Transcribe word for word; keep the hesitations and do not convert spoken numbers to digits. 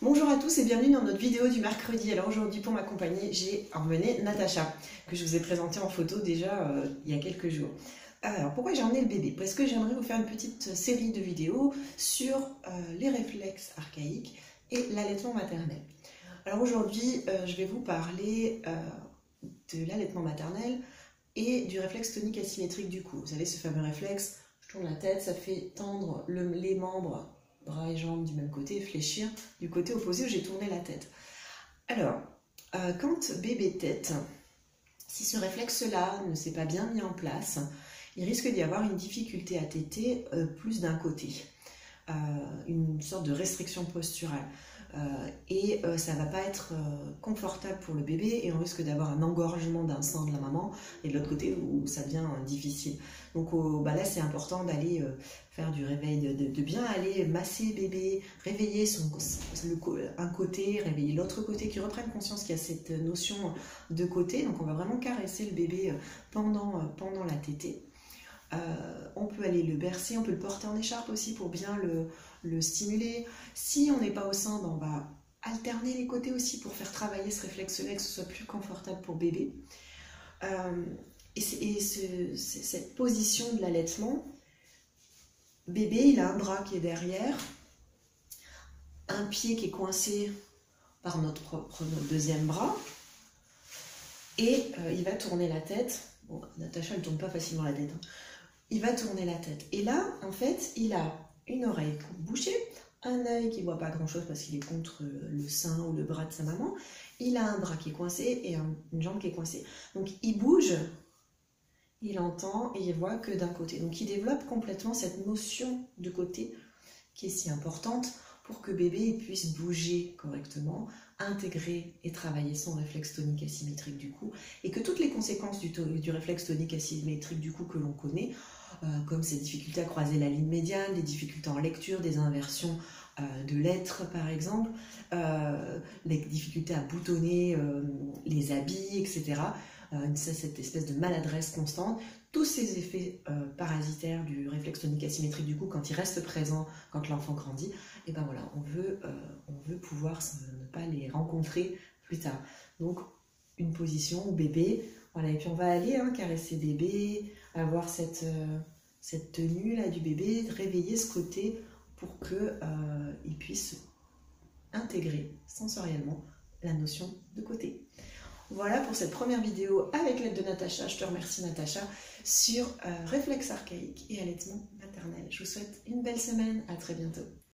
Bonjour à tous et bienvenue dans notre vidéo du mercredi. Alors aujourd'hui pour m'accompagner, j'ai emmené Natacha, que je vous ai présentée en photo déjà euh, il y a quelques jours. Alors pourquoi j'ai emmené le bébé? Parce que j'aimerais vous faire une petite série de vidéos sur euh, les réflexes archaïques et l'allaitement maternel. Alors aujourd'hui euh, je vais vous parler euh, de l'allaitement maternel et du réflexe tonique asymétrique du cou. Vous savez, ce fameux réflexe, je tourne la tête, ça fait tendre le, les membres, bras et jambes du même côté, fléchir du côté opposé où j'ai tourné la tête. Alors, euh, quand bébé tète, si ce réflexe-là ne s'est pas bien mis en place, il risque d'y avoir une difficulté à téter euh, plus d'un côté, euh, une sorte de restriction posturale. Euh, et euh, ça ne va pas être euh, confortable pour le bébé et on risque d'avoir un engorgement d'un sein de la maman et de l'autre côté où ça devient euh, difficile. Donc oh, bah là c'est important d'aller euh, faire du réveil, de, de, de bien aller masser bébé, réveiller son, le, un côté, réveiller l'autre côté, qui reprenne conscience qu'il y a cette notion de côté. Donc on va vraiment caresser le bébé pendant, pendant la tétée. Euh, on peut aller le bercer, on peut le porter en écharpe aussi pour bien le, le stimuler. Si on n'est pas au sein, ben on va alterner les côtés aussi pour faire travailler ce réflexe-là, que ce soit plus confortable pour bébé. Euh, et et ce, cette position de l'allaitement, bébé il a un bras qui est derrière, un pied qui est coincé par notre, propre, notre deuxième bras, et euh, il va tourner la tête. Bon, Natacha ne tourne pas facilement la tête, hein. Il va tourner la tête. Et là, en fait, il a une oreille bouchée, un œil qui ne voit pas grand-chose parce qu'il est contre le sein ou le bras de sa maman. Il a un bras qui est coincé et un, une jambe qui est coincée. Donc, il bouge, il entend et il voit que d'un côté. Donc, il développe complètement cette notion de côté qui est si importante pour que bébé puisse bouger correctement, intégrer et travailler son réflexe tonique asymétrique du cou, et que toutes les conséquences du, du réflexe tonique asymétrique du cou que l'on connaît, euh, comme ces difficultés à croiser la ligne médiane, des difficultés en lecture, des inversions euh, de lettres par exemple, euh, les difficultés à boutonner euh, les habits, et cetera, euh, cette espèce de maladresse constante, tous ces effets euh, parasitaires du réflexe tonique asymétrique du cou, quand il reste présent, quand l'enfant grandit, et ben voilà, on veut, euh, on veut pouvoir ne pas les rencontrer plus tard. Donc, une position où bébé, voilà, et puis on va aller hein, caresser bébé, avoir cette, euh, cette tenue là du bébé, réveiller ce côté pour qu'il euh, puisse intégrer sensoriellement la notion de côté. Voilà pour cette première vidéo avec l'aide de Natacha. Je te remercie Natacha sur euh, réflexe archaïque et allaitement maternel. Je vous souhaite une belle semaine, à très bientôt.